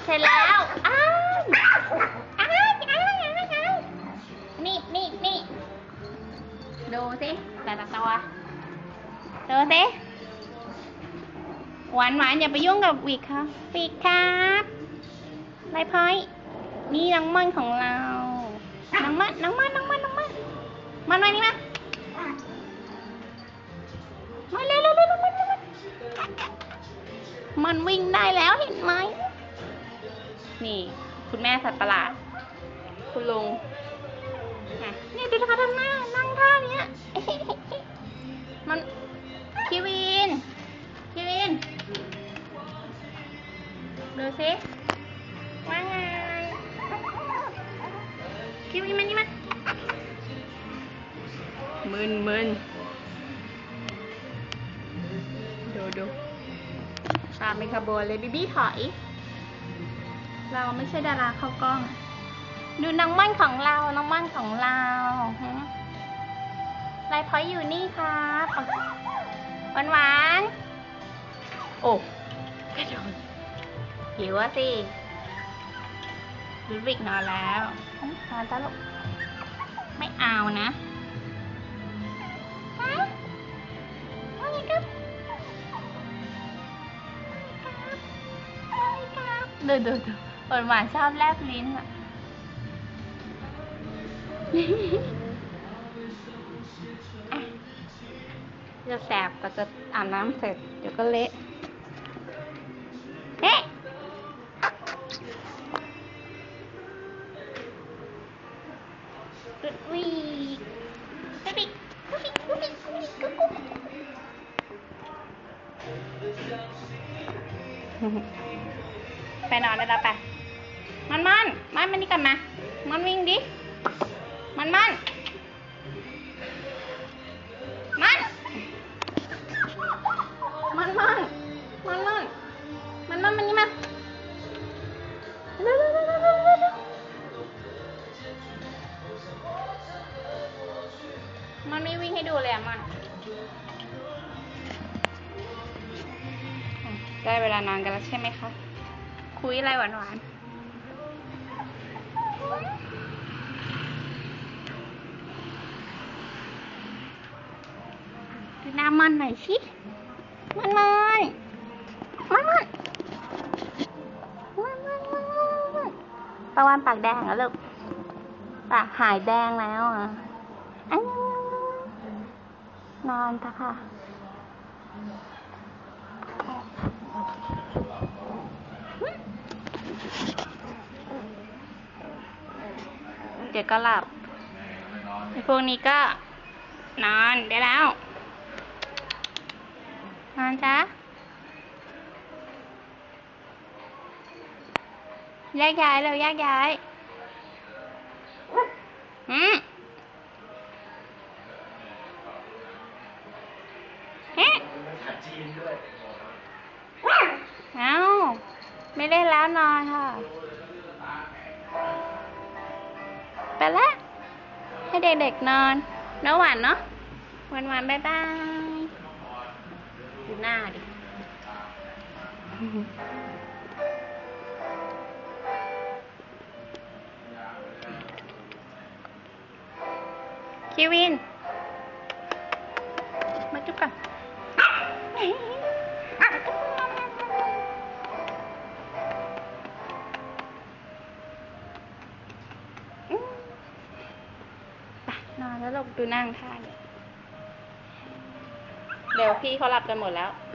เสร็จแล้วอ้าวนี่ดูสิแต่ละตัวดูสิหวานอย่าไปยุ่งกับวิกครับวิกครับไรพอยนี่น้องม่อนของเราน้องม่อนมันมานี่มาเร็วมันวิ่งได้แล้วเห็นไหมนี่คุณแม่สัตว์ประหลาดคุณลุงนี่ดูเขาทำหน้านั่งท่าเนี้ยมันคิวินดูสิว่าไงคิวินมันนี่มันมึนดูตามเป็นขบวนเลยบีบี้ถอยเราไม่ใช่ดาราเข้ากล้องดูน้องม่อนของเราไรพอยอยู่นี่ครับหวานโอ้กระโดดหิวสิลูวิกนอนแล้วนอนตลกไม่เอานะดูหวานชอบแลบลิ้นอ่ะจะแสบก็จะอาบน้ำเสร็จเดี๋ยวก็เละกุดวีไปนอนได้แล้วไปมันนี่กันมามันวิ่งดิมันนี่มามันไม่วิ่งให้ดูเลยอ่ะมันได้เวลานอนกันแล้วใช่ไหมคะคุยอะไรหวานดูหน้ามันหน่อยสิมันประวันปากแดงแล้วลูกปากหายแดงแล้วอ่ะนอนเถอะค่ะเดี๋ยวก็หลับพวกนี้ก็นอนได้แล้วนอนจ้ะแยกย้ายเร็วแยกย้ายเอาไม่เล่นแล้วนอนค่ะไปแล้วให้เด็กๆนอนแล้วหวานเนาะหวานบ๊ายบายดูหน้าดิคิวินมาจุ๊บกันนอนแล้วลูกดูนั่งท่าเดี๋ยวพี่เขาหลับกันหมดแล้ว